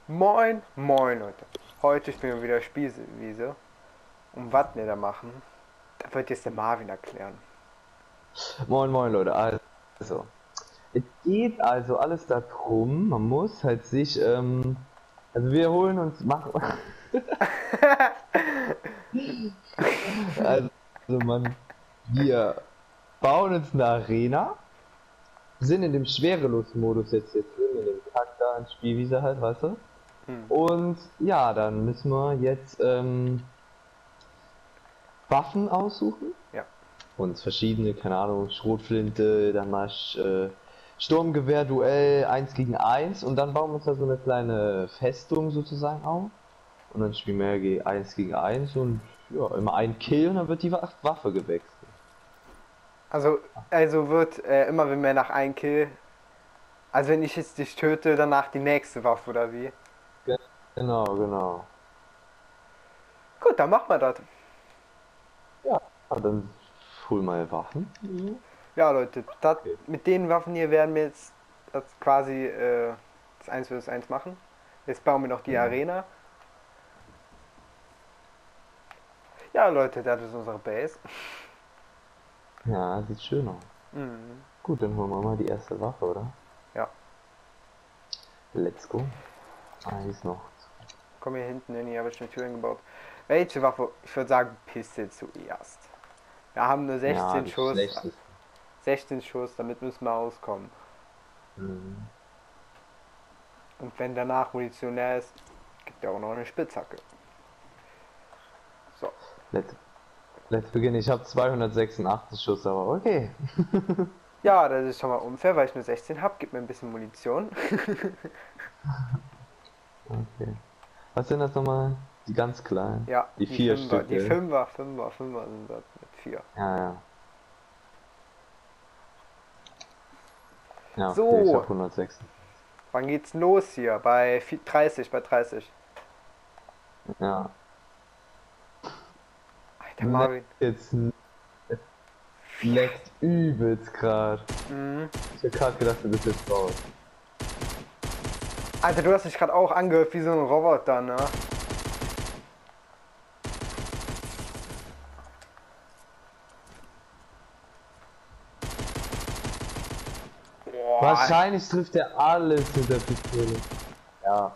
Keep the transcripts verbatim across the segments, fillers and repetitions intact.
Moin, moin Leute. Heute spielen wir wieder Spielwiese. Und was wir da machen, da wird jetzt der Marvin erklären. Moin moin Leute, also es geht also alles darum, man muss halt sich, ähm, also wir holen uns, machen, also man, wir bauen uns eine Arena, sind in dem Schwerelos-Modus jetzt hier drin, in dem Kack da, in Spielwiese halt, weißt du? Hm. Und ja, dann müssen wir jetzt, ähm, Waffen aussuchen. Ja. Und verschiedene, keine Ahnung, Schrotflinte, dann mal äh, Sturmgewehr, Duell, eins gegen eins und dann bauen wir uns da so eine kleine Festung sozusagen auf. Und dann spielen wir ge- eins gegen eins und ja, immer ein Kill und dann wird die Wa- Waffe gewechselt. Also, also wird äh, immer wenn wir nach einem Kill, also wenn ich jetzt dich töte, danach die nächste Waffe oder wie? Ge- Genau, genau. Gut, dann machen wir das. Ja, dann hol mal Waffen. Mhm. Ja Leute, dat, Okay. mit den Waffen hier werden wir jetzt das quasi äh, das eins vs eins machen. Jetzt bauen wir noch die Mhm. Arena. Ja Leute, das ist unsere Base. Ja, sieht schön aus. Mhm. Gut, dann holen wir mal die erste Waffe, oder? Ja, Let's go. Ah, hier ist noch. komm hier hinten hin, hier habe ich eine Tür hingebaut. Welche Waffe? Ich würde sagen Pistol zuerst. Wir haben nur Ja, sechzehn die Schuss. schlechteste. sechzehn Schuss, damit müssen wir auskommen. Mhm. Und wenn danach Munition leer ist, gibt ja auch noch eine Spitzhacke. So. Let's, let's begin. Ich habe zweihundertsechsundachtzig Schuss, aber okay. Ja, das ist schon mal unfair, weil ich nur sechzehn habe. Gib mir ein bisschen Munition. Okay. Was sind das nochmal? Die ganz kleinen? Ja, Die vier Fünfer, Stück. die gell? Fünfer, Fünfer, Fünfer sind das mit vier. Ja, ja. Ja, okay, So. ich hab hundertsechs. Wann geht's los hier? Bei dreißig, bei dreißig. Ja. Alter Marvin. Jetzt es leckt übelst grad. Mhm. Ich hab grad gedacht, du bist jetzt raus. Alter, du hast dich gerade auch angehört wie so ein Roboter, ne? Boah. Wahrscheinlich trifft er alles mit der Pistole. Ja.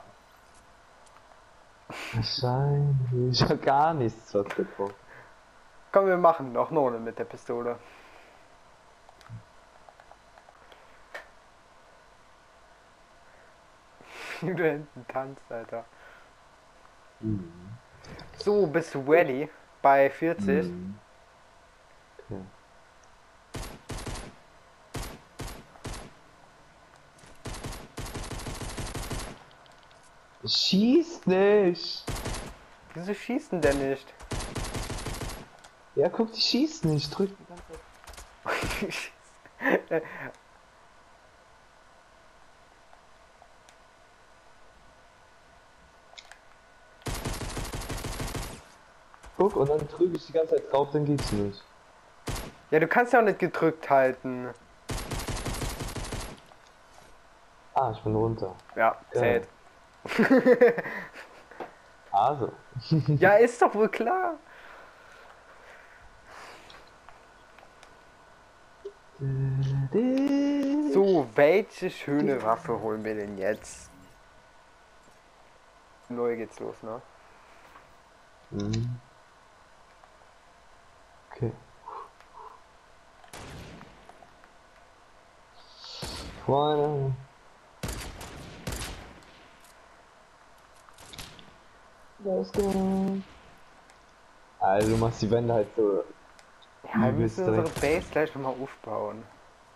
Wahrscheinlich. Ich hab gar nichts was getroffen. Komm, wir machen noch eine mit der Pistole. Wie du hinten tanzt, Alter. Mhm. So, bist du ready? Bei vierzig? Mhm. Okay. Schieß nicht! Wieso schießen denn nicht? Ja, guck, die schießt nicht. Drück die ganze Zeit. Guck, und dann drücke ich die ganze Zeit drauf, dann geht's nicht. Ja, du kannst ja auch nicht gedrückt halten. Ah, ich bin runter. Ja, zählt. Also. Ja, ist doch wohl klar. So, welche schöne Waffe holen wir denn jetzt? Neu geht's los, ne? Mhm. Okay. Freunde. Let's go. Also du machst die Wände halt so. Ja, wir übelst müssen unsere direkt. Base gleich nochmal aufbauen.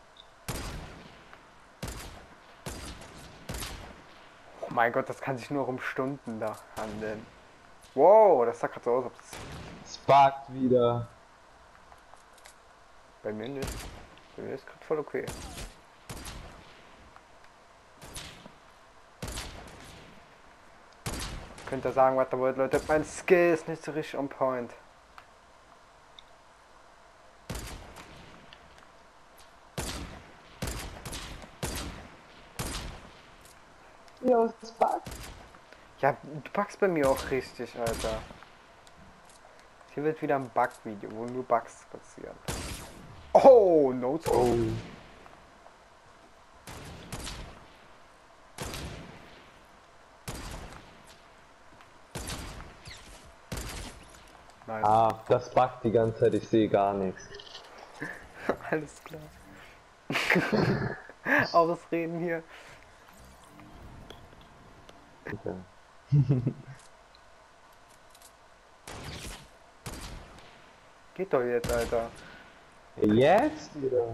Oh mein Gott, das kann sich nur um Stunden da handeln. Wow, das sah gerade so aus, ob das Sparkt wieder. bei mir nicht. Bei mir ist gerade voll okay. Könnt ihr sagen, was ihr wollt, Leute. Mein Skill ist nicht so richtig on point. Ja, es sparkt. Ja, du packst bei mir auch richtig, Alter. Hier wird wieder ein Bug-Video, wo nur Bugs passieren. Oh, no scope. Oh. Nein, Ah, das buggt die ganze Zeit, ich sehe gar nichts. alles klar. Ausreden hier. Okay. Geht doch jetzt, Alter. Jetzt wieder.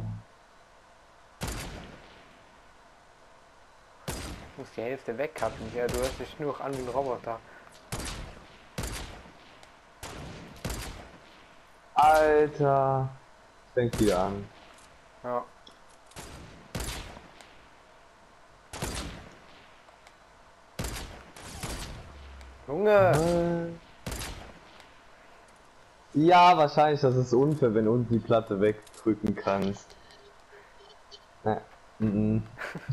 Ich muss die Hälfte wegkappen. Ja, du hörst dich nur noch an wie ein Roboter. Alter. Fängt wieder an. Ja. Junge! Ja, wahrscheinlich, das ist unfair, wenn du unten die Platte wegdrücken kannst. Ja. Mhm.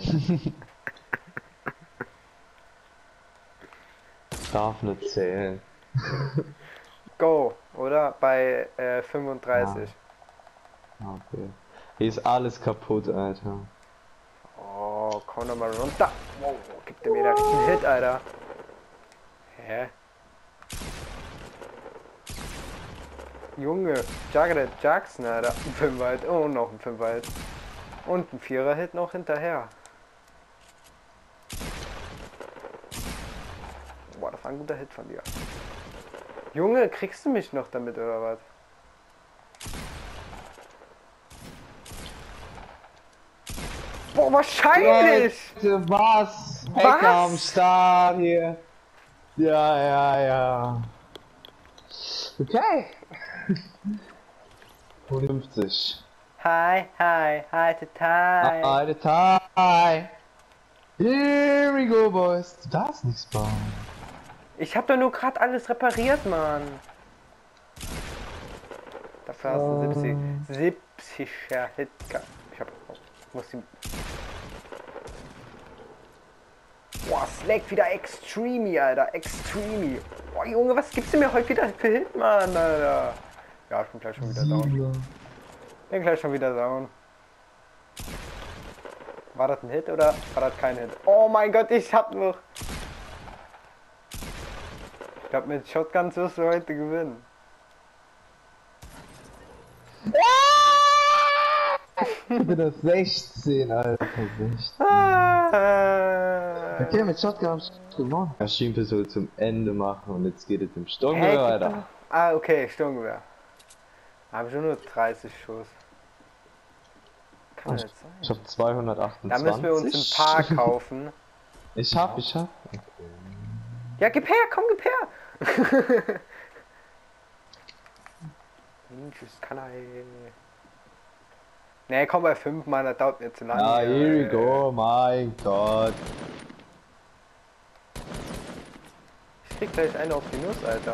Darf nicht zählen. Go, oder? Bei äh, fünfunddreißig. Ah, okay. Hier ist alles kaputt, Alter. Oh, komm doch mal runter. Wow, gibt der mir da richtig einen Hit, Alter. Hä? Junge, Jagged Jackson, Alter. Ein Fünfer-Hit. Oh, noch ein Fünfer-Hit. Und ein Vierer-Hit noch hinterher. Boah, das war ein guter Hit von dir. Junge, kriegst du mich noch damit, oder was? Boah, wahrscheinlich! Leute, was? Was? Hacker am Start hier. Ja, ja, ja. Okay. fünfzig. Hi, hi, hi, total. Eine Teil. Here we go, boys. Du darfst nichts bauen. Ich hab doch nur gerade alles repariert, Mann. Dafür hast du siebzig. siebziger Hit gehabt. Ich hab. Muss die. Boah, Slack wieder Extreme, Alter. Extreme. Boah, Junge, was gibst du mir heute wieder für Hit, Mann, Alter? Ja, ich bin gleich schon wieder down. Bin gleich schon wieder down. War das ein Hit oder war das kein Hit? Oh mein Gott, ich hab noch. Ich glaube, mit Shotguns wirst du heute gewinnen. Ich bin das sechzehn, Alter. sechzehn. Ah. Okay, mit Shotgun hab ich gewonnen. Maschinenpistole zum Ende machen und jetzt geht es im Hä, Sturmgewehr gib weiter. doch- Ah, okay, Sturmgewehr. Hab schon nur dreißig Schuss. Kann Ich, nicht sein. ich hab zweihundertachtundzwanzig. Da müssen wir uns ein Paar kaufen. Ich hab, ich hab. Ja, gib her, komm, gib her. Tschüss, kann er. Nee, komm bei fünf Mann, das dauert mir zu lange. Ah, here we Äh, go, mein Gott. Ich krieg gleich eine auf die Nuss, Alter.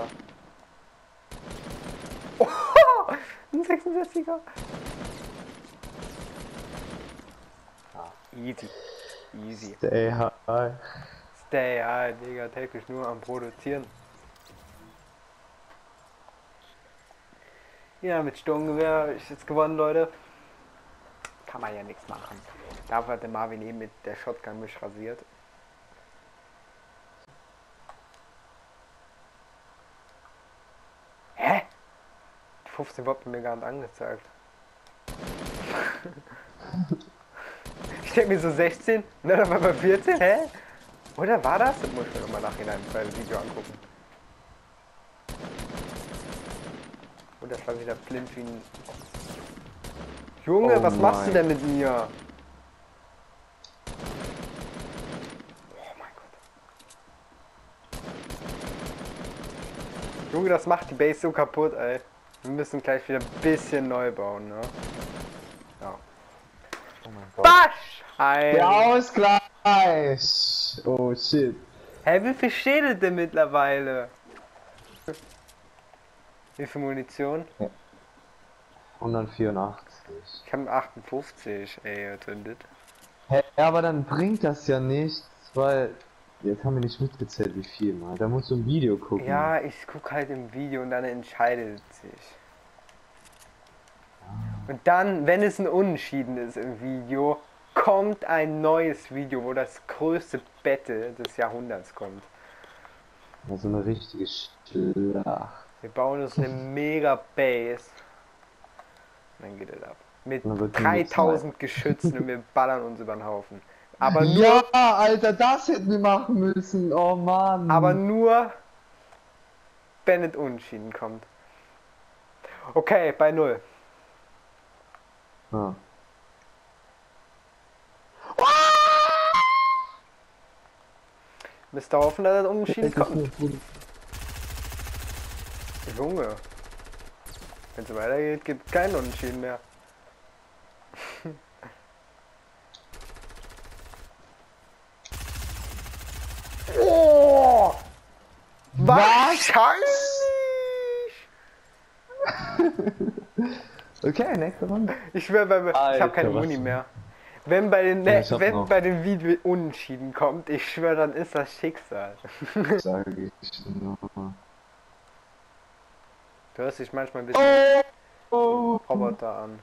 Oh, ein sechsundsechziger. Easy. Easy. Stay high. Stay high, Digga, täglich nur am Produzieren. Ja, mit Sturmgewehr habe ich jetzt gewonnen, Leute. Kann man ja nichts machen. Dafür hat der Marvin eben mit der Shotgun mich rasiert. Hä? fünfzehn wurde mir gar nicht angezeigt. Ich denke mir so sechzehn, und dann war bei vierzehn, hä? Oder war das? Das muss ich mir nochmal nachhinein beim Video angucken. Und das war wieder blind wie ein... Junge, Oh was machst du mein. denn mit mir? Oh mein Gott. Junge, das macht die Base so kaputt, ey. Wir müssen gleich wieder ein bisschen neu bauen, ne? Ja. Oh mein Gott. Basch! Der Ein... Ausgleich! Oh shit. Hä, wie viel steht denn mittlerweile? Wie viel Munition? hundertvierundachtzig. Ich habe achtundfünfzig, ey, gezündet. Hä, aber dann bringt das ja nichts, weil Jetzt haben wir nicht mitgezählt, wie viel mal. Da musst du ein Video gucken. Ja, ich guck halt im Video und dann entscheidet sich. Und dann, wenn es ein Unentschieden ist im Video, kommt ein neues Video, wo das größte Battle des Jahrhunderts kommt. Ja, so eine richtige Schlacht. Wir bauen uns eine mega Base. Dann geht es ab. Mit Und dann wird dreitausend Geschützen und wir ballern uns über den Haufen. Aber nur, Ja, Alter, das hätten wir machen müssen. Oh Mann. aber nur, wenn es unentschieden kommt. Okay, bei null. Ja. Müsst ihr hoffen, dass das unentschieden kommt. Junge. Wenn es so weitergeht, gibt es keinen Unentschieden mehr. Oh! Wahrscheinlich! Okay, nächste Runde. Ich schwör, bei, ich Alter, habe keine was Muni denn? mehr. Wenn bei den, Ja, ne ich hab wenn noch. bei den Video unentschieden kommt, ich schwör, dann ist das Schicksal. Sage ich nur. Du hörst dich manchmal ein bisschen Oh. Roboter an.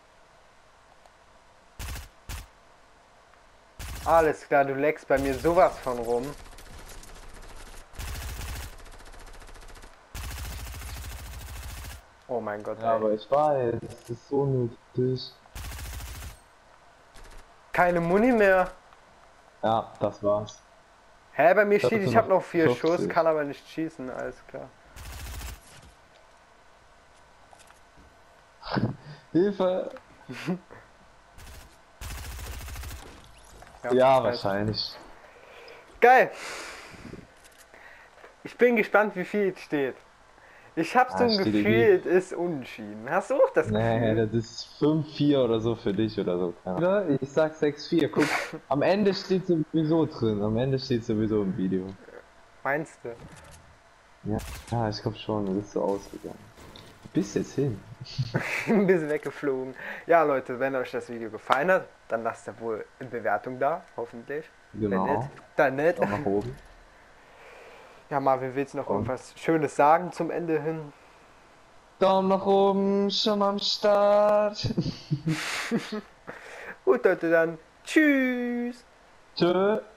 Alles klar, du leckst bei mir sowas von rum. Oh mein Gott, Ja, ey. aber ich weiß, das ist so nötig. Keine Muni mehr. Ja, das war's. Hä, bei mir Ich hab steht, jetzt ich nur habe noch vier fünfzig. Schuss, kann aber nicht schießen, alles klar. Hilfe! Ja, Ja, scheiße. wahrscheinlich. Geil! Ich bin gespannt, wie viel es steht. Ich hab so Ah, ein steht Gefühl, es ist unentschieden. Hast du auch das Nee, Gefühl? das ist fünf vier oder so für dich oder so. Ja. Ich sag sechs vier. Guck, am Ende steht sowieso drin. Am Ende steht sowieso im Video. Meinst du? Ja, ja ich glaube schon, das ist so ausgegangen. Bis jetzt hin. Ein bisschen weggeflogen. Ja, Leute, wenn euch das Video gefallen hat, dann lasst ihr wohl eine Bewertung da, hoffentlich. Wenn Genau. nicht, dann nicht. Auch nach oben. Ja, Marvin, willst du noch Und? irgendwas Schönes sagen zum Ende hin? Daumen nach oben, schon am Start. Gut, Leute, dann tschüss! Tschö.